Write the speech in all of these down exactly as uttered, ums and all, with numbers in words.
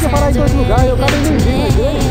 tinha parado em dois lugares, eu acabei nem vendo a igreja.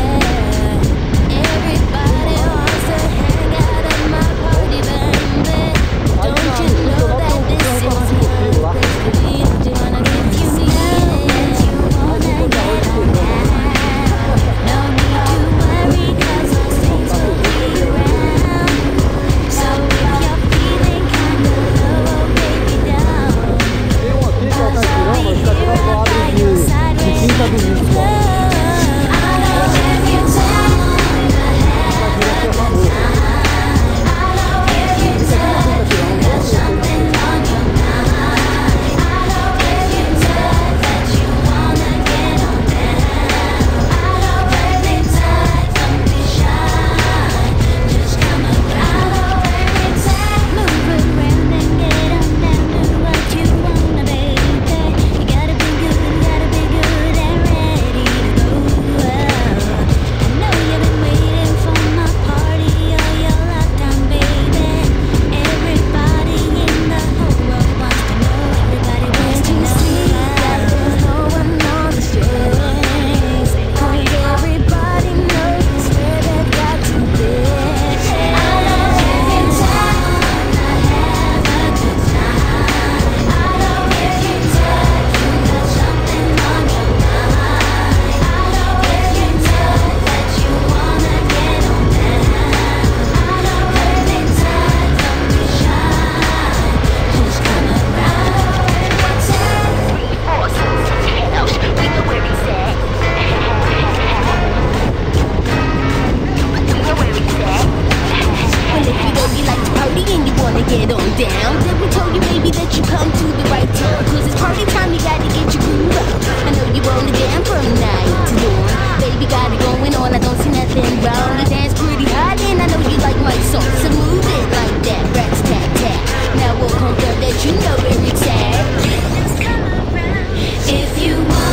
Get on down. Did we told you baby that you come to the right town? Cause it's party time, you gotta get your groove up. I know you wanna dance from night to dawn. Baby got it going on, I don't see nothing wrong. You dance pretty hot and I know you like my song. So move it like that, rats tat tat. Now we'll confirm that you know where it's at. Just come around if you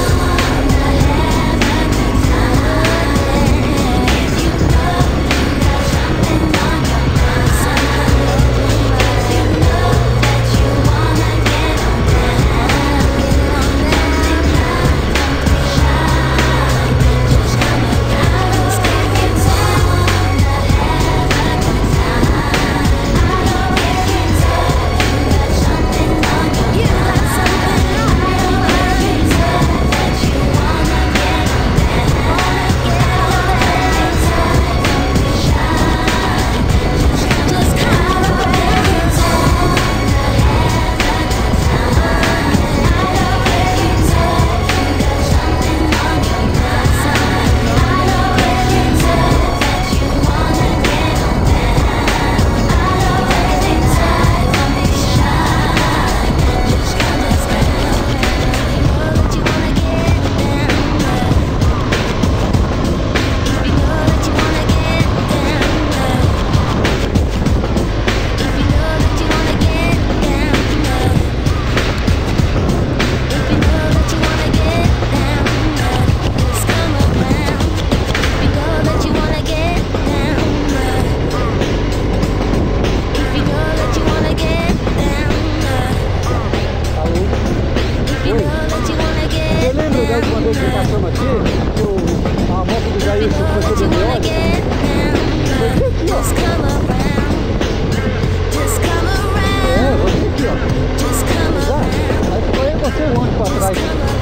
wanna have a good time. If you know you got something on your mind. Aí ficou eu e você um ano pra trás.